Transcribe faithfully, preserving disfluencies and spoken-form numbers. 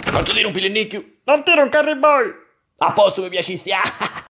Non ti dire un pilennicchio. Non tiro un carri boy. A posto mi piacisti.